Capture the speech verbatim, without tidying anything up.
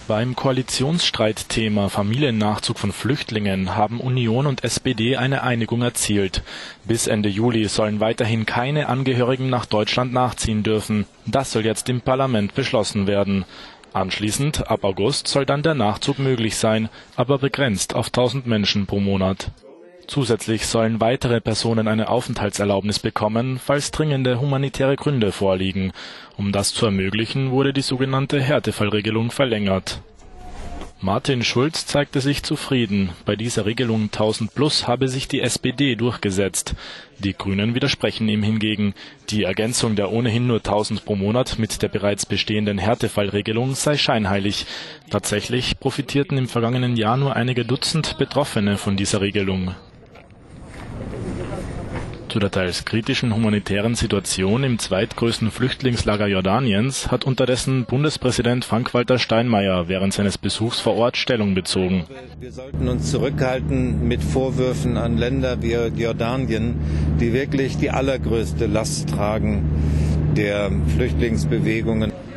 Beim Koalitionsstreitthema Familiennachzug von Flüchtlingen haben Union und S P D eine Einigung erzielt. Bis Ende Juli sollen weiterhin keine Angehörigen nach Deutschland nachziehen dürfen. Das soll jetzt im Parlament beschlossen werden. Anschließend, ab August, soll dann der Nachzug möglich sein, aber begrenzt auf tausend Menschen pro Monat. Zusätzlich sollen weitere Personen eine Aufenthaltserlaubnis bekommen, falls dringende humanitäre Gründe vorliegen. Um das zu ermöglichen, wurde die sogenannte Härtefallregelung verlängert. Martin Schulz zeigte sich zufrieden. Bei dieser Regelung tausend plus habe sich die S P D durchgesetzt. Die Grünen widersprechen ihm hingegen. Die Ergänzung der ohnehin nur tausend pro Monat mit der bereits bestehenden Härtefallregelung sei scheinheilig. Tatsächlich profitierten im vergangenen Jahr nur einige Dutzend Betroffene von dieser Regelung. Zu der teils kritischen humanitären Situation im zweitgrößten Flüchtlingslager Jordaniens hat unterdessen Bundespräsident Frank-Walter Steinmeier während seines Besuchs vor Ort Stellung bezogen. Wir sollten uns zurückhalten mit Vorwürfen an Länder wie Jordanien, die wirklich die allergrößte Last tragen der Flüchtlingsbewegungen.